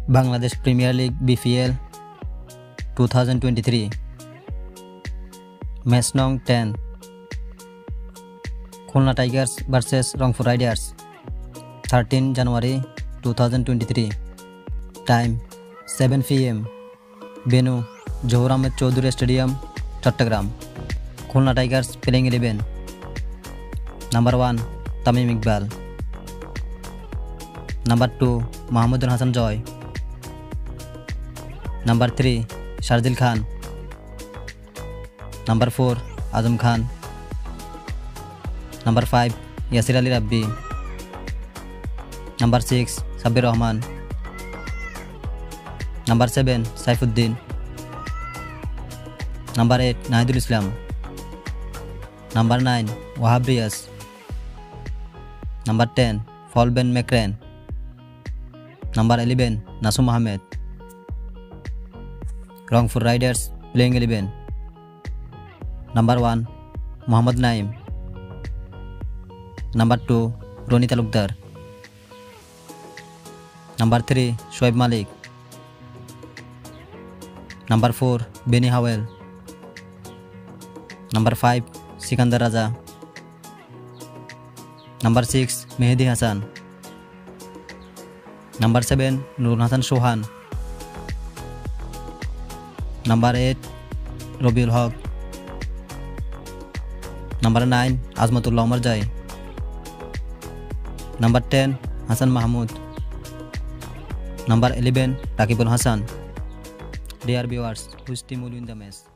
Bangladesh Premier League BPL 2023 Match Nong 10 Khulna Tigers vs Rangpur Riders 13 January 2023 Time 7 PM Venue Johor Ahmed Choudhury Stadium Chattogram Khulna Tigers playing 11 Number 1 Tamim Iqbal Number 2 Mahmudul Hasan Joy Number 3 Shardil Khan Number 4 Azam Khan Number 5 Yasir Ali Rabbi Number 6 Sabir Rahman Number 7 Saifuddin Number 8 Nahidul Islam Number 9 Wahab Riyas Number 10 Paul Ben McCrane Number 11 Nasu Mohammed Rangpur Riders playing 11 Number 1 Muhammad Naim Number 2 Roni Talukdar Number 3 Shoaib Malik Number 4 Benny Howell Number 5 Sikandar Raza Number 6 Mehdi Hassan Number 7 Nur Hasan Sohan Number 8 Robiul Haq Number 9 Azmatullah Omarjai Number 10 Hasan Mahmud Number 11 Rakibul Hasan. Dear viewers, which team will win the match?